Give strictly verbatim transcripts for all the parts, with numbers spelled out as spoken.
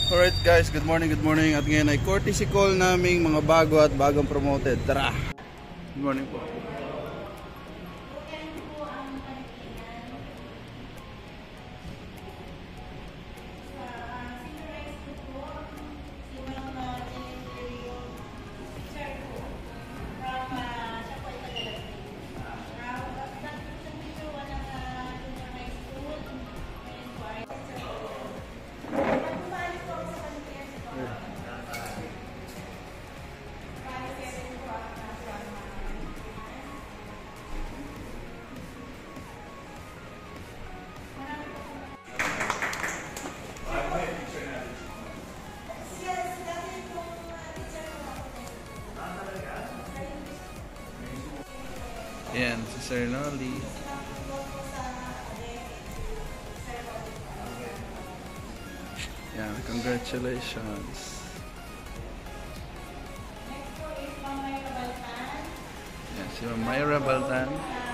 Alright guys, good morning, good morning. At ngayon ay courtesy call naming mga bago at bagong promoted. Tara! Good morning po. Yan, si Sir Nolly. Yan, congratulations. Yan, si Myra Baltan.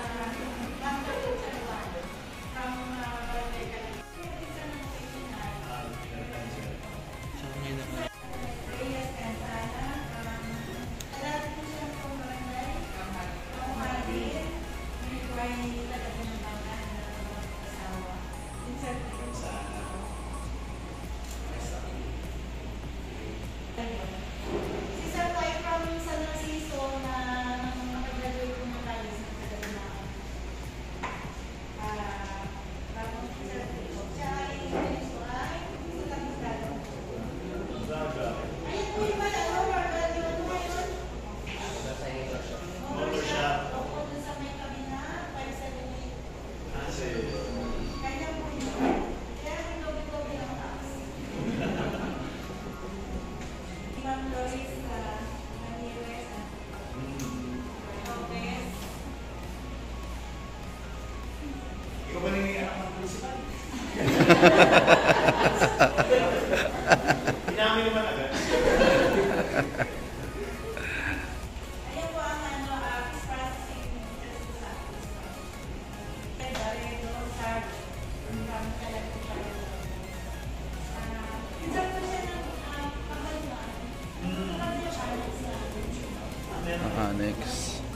Inamin naman agad. Ayan po ang ano, fish processing sa Barredo, Sarge, from Calagay. Pinsan po siya ng pangalaman. Aha, next.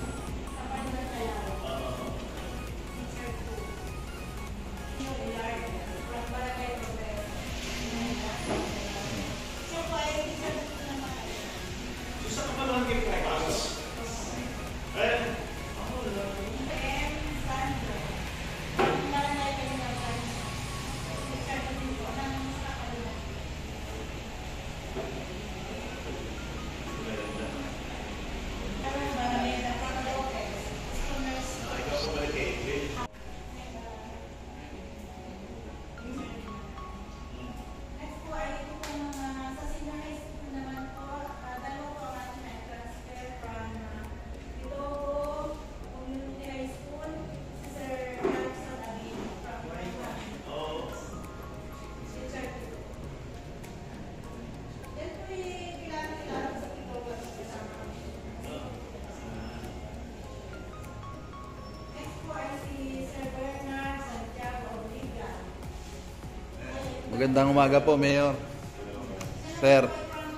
Magandang umaga po, Mayor. Sir.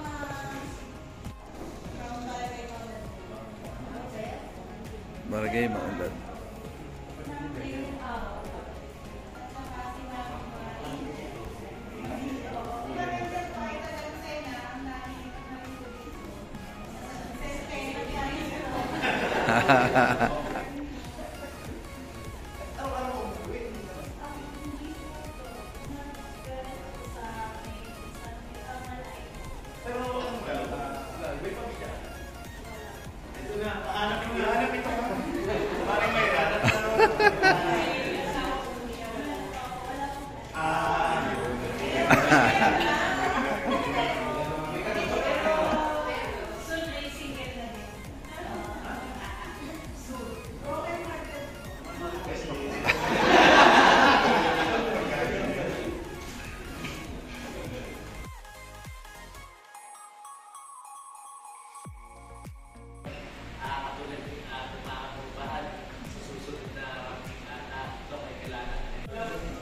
Barangay Maunlad. Hahaha.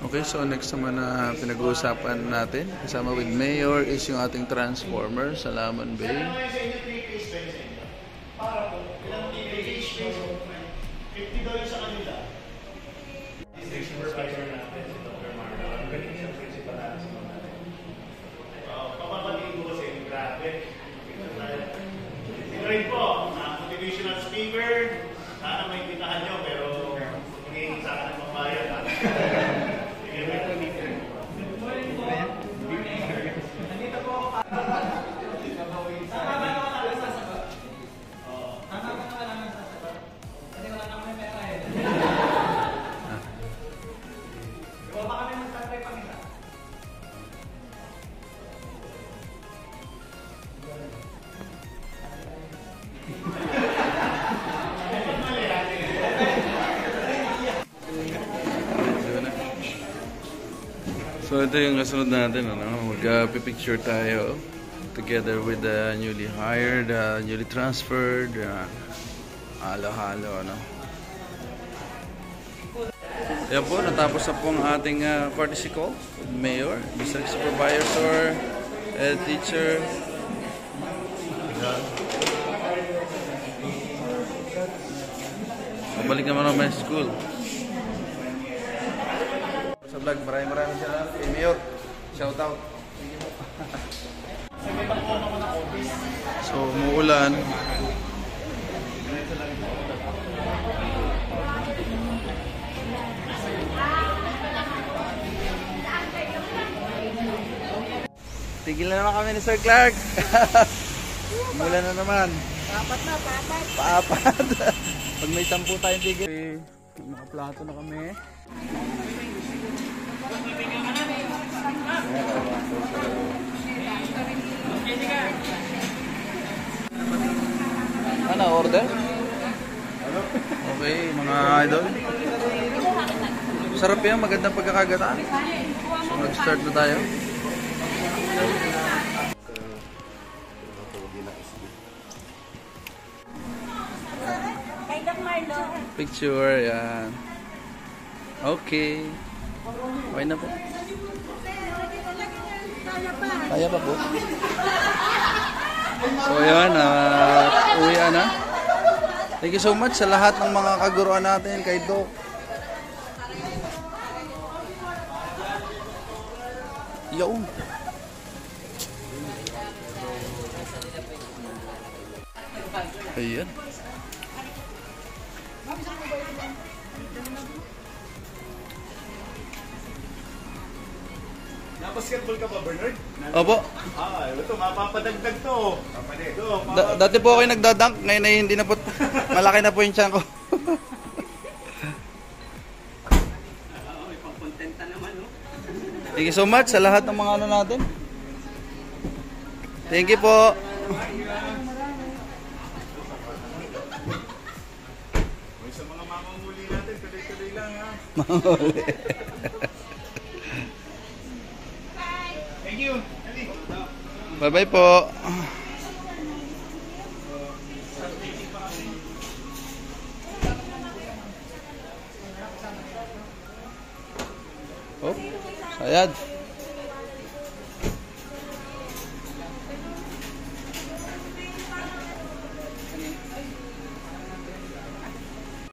Okay, so next naman na pinag-uusapan natin kasama with Mayor is yung ating transformer sa Laman Bay. Para po, ilang three-phase space o fifty dollars sa kanila. District supervisor natin, si Doctor Marlo. Ang galing niya, principal natin sa mga natin. Papapatiin ko kasi, grabe. Ito rin po, ang motivational speaker. Sana may pitahan nyo, pero magiging sa akin ng pambayad. Nandito po ako. So ito yung kasunod natin, ano? Mag-picture tayo together with the newly hired, uh, newly transferred, uh, halo-halo, ano? Yan po, natapos na po ang ating uh, courtesy call with Mayor, District Supervisor, Head Teacher. Mabalik naman ang my school. Sa vlog, maraming maraming salamat kay Mayor. Shout out. So, umuulan. Tigil na naman kami ni Sir Clark. Umulan na naman. Papat na, papat. Paapat. Pag may sampu tayong tigil. Okay, nakaplato na kami. Ano, order? Okay, mga idol. Sarap yan, magandang pagkakagataan. So, nag-start na tayo. Kay Doc Marlo. Picture, yan. Okay. Okay na po. Kaya pa po. So yan, uh, uwian na. Thank you so much sa lahat ng mga kaguruan natin kay Doc. Yun. Ayan. Napasketball ka ba, Bernard? Opo. Ah, ito, mapapadagdag to. Ito, Da- dati po ako nagdadunk, ngayon ay hindi na po. Malaki na po yung tiyan ko. Thank you so much sa lahat ng mga ano natin. Thank you po. sa mga mamamuli natin, tuloy-tuloy lang ha. Mamuli. Thank you. Bye-bye po. Oh, sayad.